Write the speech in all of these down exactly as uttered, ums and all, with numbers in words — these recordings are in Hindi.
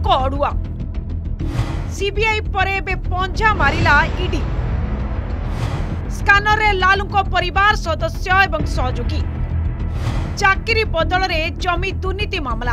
को अड़ुआ। सीबीआई परे बे पंजा मारिला ईडी। स्कानर रे लालू को परिवार सदस्य एवं सहयोगी। चाकरी बदल रे जमी दुर्नीति मामला।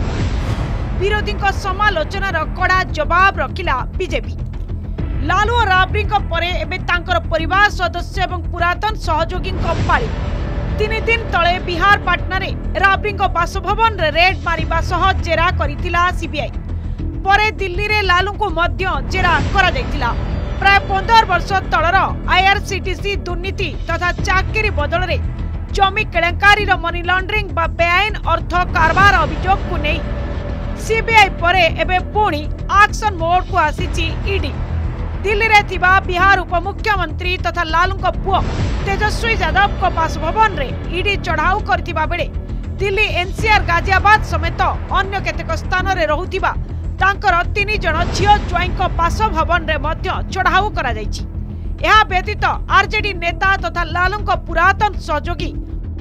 विरोधी समालोचनार कड़ा जवाब रखिला बीजेपी। लालू और राबड़ी परे एबे तांकर परिवार सदस्य एवं पुरातन सहयोगी पाली। तीन दिन तले बिहार पाटना रे राबड़ी बासभवन रे रेड मारिबा सह जेरा करितिला सीबीआई। परे दिल्ली रे लालू को मध्य जेरा करा जायतिला। प्राय पंद्रह वर्ष तलर आईआरसीटीसी दुर्नीति तथा चाकरी बदल रे जमी केलेंकारी मनी लॉन्ड्रिंग बा बेआईन अर्थ कारबार अभियोग को नहीं सीबीआई परे एबे पुणी एक्शन मोड को आसीची ईडी। दिल्ली रे थिबा बिहार उपमुख्यमंत्री तथा लालू को पुओ तेजस्वी यादव को बासभवन रे ईडी चढ़ाऊ करथिबा बेले दिल्ली एनसीआर गाजियाबाद समेत अन्य केतेक स्थान रे रहुथिबा तांकर तीन जन झियो ज्वाई को बासभवन रे मध्य चढ़ाऊ करा जायछि। यह व्यतीत आरजेडी नेता तथा लालू को पुरातन सहयोगी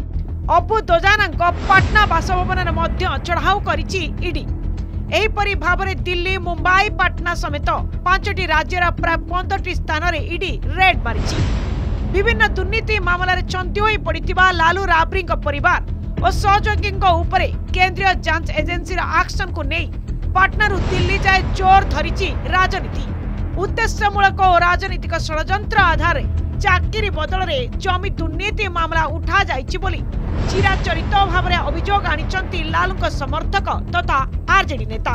अबू दोजाना पाटना बासभवन रे मध्य चढ़ाऊ करिछि ईडी। एहीपरि भावरे दिल्ली मुंबई पाटना समेत पांचटी राज्यर प्राय पंद्रह स्थान रे ईडी रेड मारिछि। विभिन्न दुर्नीति मामला रे चंती होई पड़िथिबा लालू राबड़ी परिवार और सहयोगी उपरे केंद्रीय जांच एजेंसी एक्शन को नहीं पाटना रु दिल्ली जाए जोर धरिछि राजनीति। उद्देश्यमूलक और राजनीतिक षड्यंत्र आधार चाकरी बदल रे जमी दुर्नीति मामला उठा जाइछि बोली चिराचरित भाव अभियोग आनिचंती लालू को समर्थक तथा आरजेडी नेता।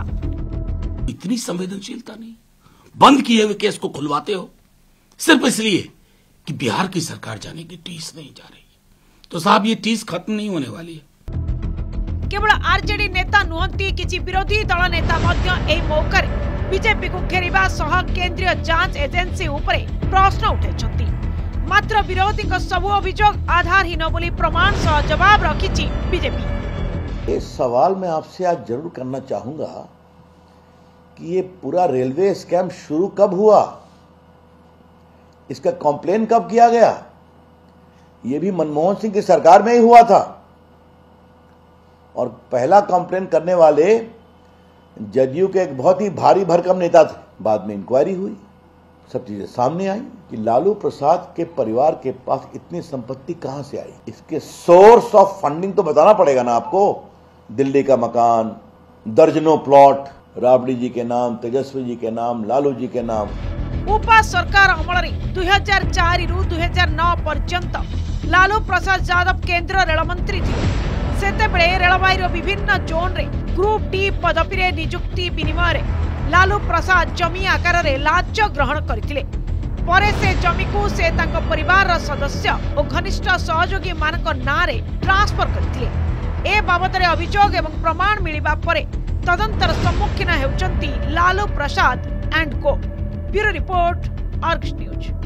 इतनी संवेदनशीलता नहीं, बंद किए हुए केस को खुलवाते हो सिर्फ इसलिए कि बिहार की सरकार जाने की टीस नहीं जा रही। तो साहब ये टीस खत्म नहीं होने वाली है। केवल आरजेडी नेता नुहंती किछि विरोधी दल नेता मध्य एही मौका बीजेपी को घेरिबा सह केंद्रीय जांच एजेंसी उपरे प्रश्न उठैछंती। मात्र विरोधी सबु अभियोग आधारहीन बोली प्रमाण सह जवाब रखिछि बीजेपी। ये सवाल मैं आपसे आज जरूर करना चाहूंगा कि ये पूरा रेलवे स्कैम शुरू कब हुआ, इसका कॉम्प्लेन कब किया गया? ये भी मनमोहन सिंह की सरकार में ही हुआ था और पहला कॉम्प्लेन करने वाले जदयू के एक बहुत ही भारी भरकम नेता थे। बाद में इंक्वायरी हुई, सब चीजें सामने आई कि लालू प्रसाद के परिवार के पास इतनी संपत्ति कहां से आई। इसके सोर्स ऑफ फंडिंग तो बताना पड़ेगा ना आपको। दिल्ली का मकान, दर्जनों प्लॉट राबड़ी जी के नाम, तेजस्वी जी के नाम, लालू जी के नाम। उपा सरकार अमल दुई हजार चार रु दुई हजार नौ पर्यंत लालू प्रसाद यादव केंद्र रेल मंत्री थे। सेतेबेले रेलवाई विभिन्न जोन रे ग्रुप डी पदवी रे नियुक्ति विनिमय रे लालू प्रसाद जमी आकार रे लाच ग्रहण करथिले। परे से जमी को से तांको परिवार रा सदस्य और घनिष्ठ सहयोगी मानक नाँ रे ट्रांसफर करथिले। ए बाबद रे अभियोग एवं प्रमाण मिलिबा परे तदंतर सम्मुखीन हेउचंती Lalu Prasad and co. Bureau report, Argus news.